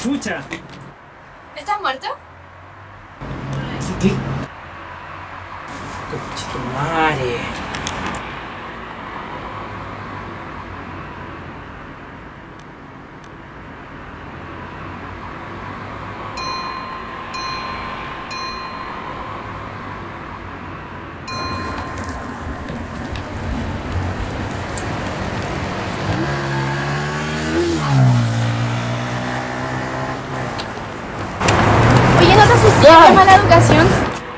¡Chucha! ¿Estás muerto? ¿Qué? ¡Conchetumare! Oye, ¿no te asusté? ¡Qué mala educación!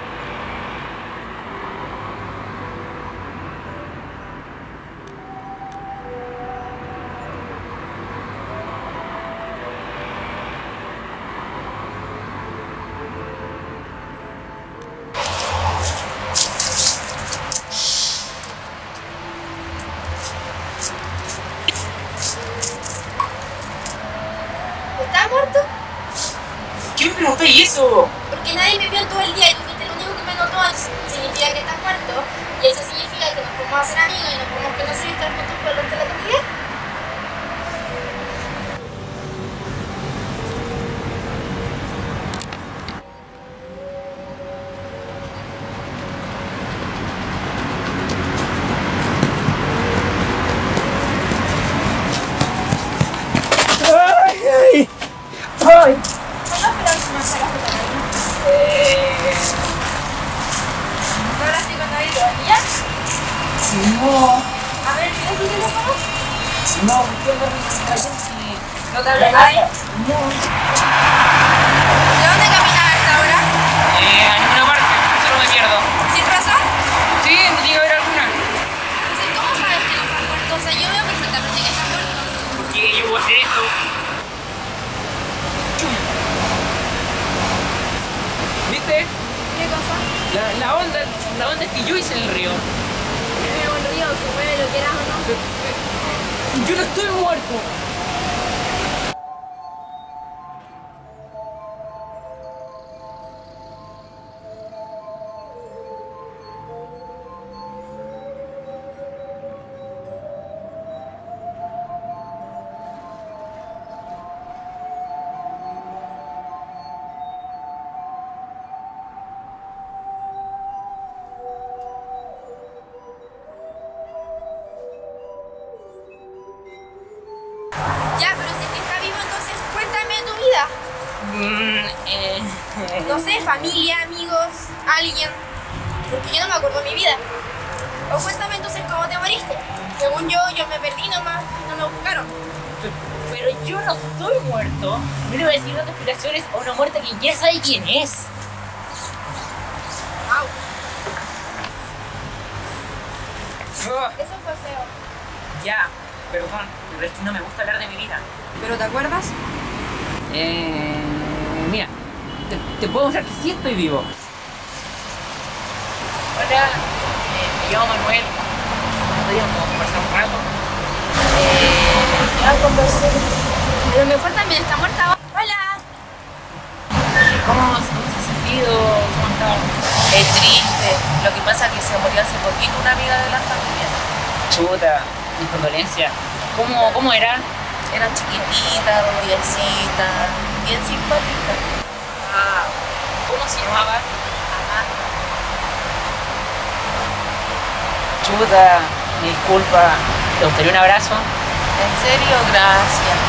¿Estás muerto? ¿Quién me preguntáis eso? Porque nadie me vio todo el día y tú fuiste el único que me notó. Significa que estás muerto. Y eso significa que nos podemos hacer amigos y nos podemos conocer y estar juntos por el resto de la vida. ¡Ay! ¿Cuándo fue la última vez que sacaste con alguien? ¿No hablaste con David todavía? No, A ver, ¿tienes tu teléfono? no, ¿qué onda con alguien si ¿No te habla nadie? no? ¿De dónde caminas a esta hora? A ninguna parte, solo me pierdo. ¿Sin razón? Sí, tiene que haber alguna. Entonces, ¿cómo sabes que no estás muerto? O sea, yo veo perfectamente que estás muerto. ¿Por qué yo voy a hacer esto? ¿Viste? ¿Qué cosa? La onda que yo hice en el río. Me volvió, se mueve lo quieras o no. Yo no estoy muerto. Ya, pero si es que está vivo, entonces cuéntame tu vida. No sé, familia, amigos, alguien. Porque yo no me acuerdo de mi vida. O cuéntame entonces cómo te moriste. Según yo me perdí nomás, no me buscaron. Pero yo no estoy muerto. Me debo decir dando explicaciones a una muerta que ya sabe quién es. Au, Ah, eso fue feo. ya, perdón, pero es que no me gusta hablar de mi vida. ¿Pero te acuerdas? Mira, te puedo mostrar que sí estoy vivo. Hola, me llamo Manuel. ¿Podríamos conversar un rato? Ya conversé. A lo mejor también está muerta. Hola. ¿Cómo se ha sentido? ¿Cómo está? Es triste. Lo que pasa es que se murió hace poquito una amiga de la familia. Chuta, mis condolencias. ¿Cómo era? Era chiquitita, rubiecita, bien simpática. Ah, ¿cómo se llamaba? Amanda. Chuta, me disculpa. ¿Te gustaría un abrazo? En serio, gracias.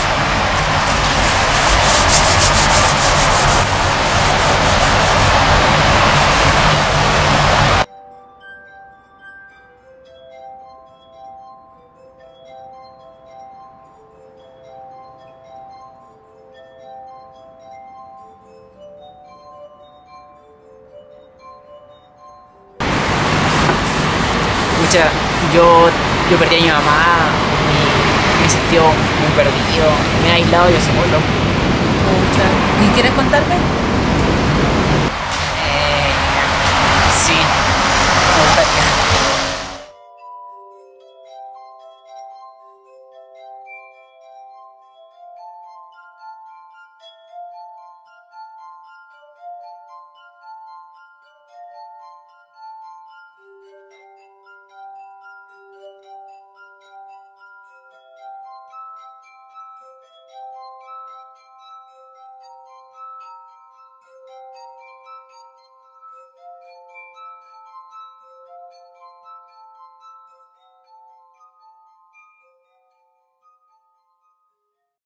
Escucha, yo perdí a mi mamá, me sentí muy perdido, me he aislado yo solo. Pucha. ¿Y quieres contarme? Sí, me gustaría.